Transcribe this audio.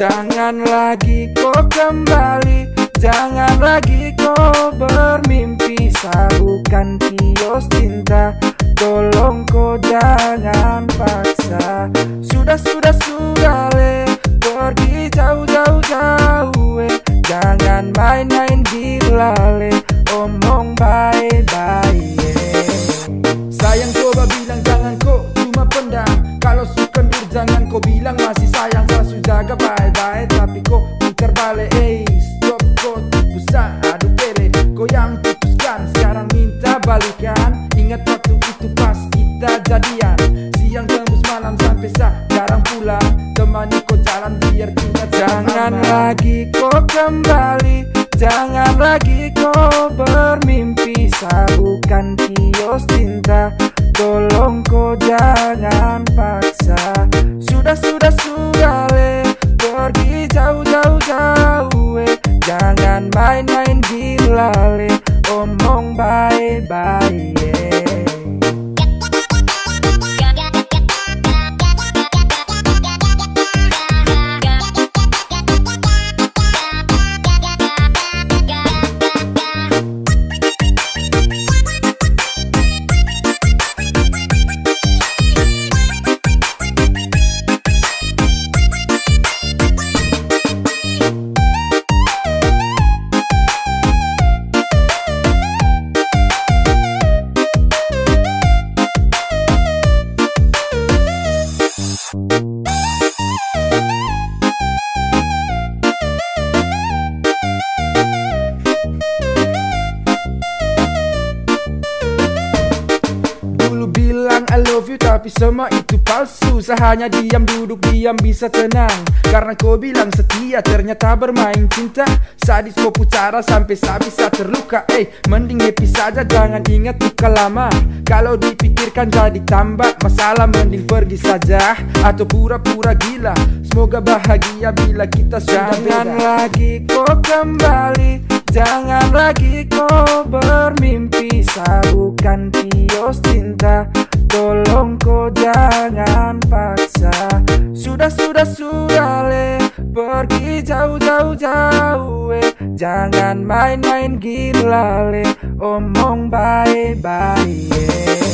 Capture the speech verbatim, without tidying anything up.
Jangan lagi kau kembali, jangan lagi kau bermimpi. Sabukan kios cinta, tolong kau jangan paksa. Sudah, sudah, sudah le, pergi jauh-jauh jauh eh. Jangan main-main gila le, omong bye-bye eh. Sayang coba bilang jangan kau cuma pendam. Kalau suka dur jangan kau bilang masih sayang. Saya jaga bye-bye tapi kau putar balik eh. Stop kau tipu aduh pere. Kau yang putuskan sekarang minta balikan. Ingat waktu itu pas kita jadian. Siang tembus malam sampai sekarang pulang. Temani kau jalan biar ingat. Jangan lagi kau kembali, jangan lagi kau bermimpi. Sabukan kios cinta, tolong kau jangan paksa. Sudah, sudah, sudah le, pergi jauh-jauh jauh eh. Jangan main-main gila le, omong bye-bye eh. Bilang I love you tapi semua itu palsu. Saya hanya diam, duduk diam bisa tenang. Karena kau bilang setia, ternyata bermain cinta. Sadis kau pucara sampai saya bisa terluka. Eh, mending happy saja, jangan ingat luka lama. Kalau dipikirkan jadi tambah masalah. Mending pergi saja atau pura-pura gila. Semoga bahagia bila kita sudah beda. Jangan lagi kau kembali, jangan lagi kau bermimpi. Sabukan kios cinta, tolong kau jangan paksa. Sudah, sudah, sudah le, pergi jauh-jauh jauh eh. Jangan main-main gila le, omong bye-bye eh.